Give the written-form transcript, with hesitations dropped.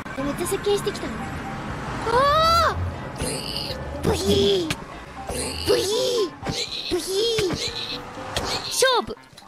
めっちゃ接近してきたの。ああブヒーブヒーブヒー勝負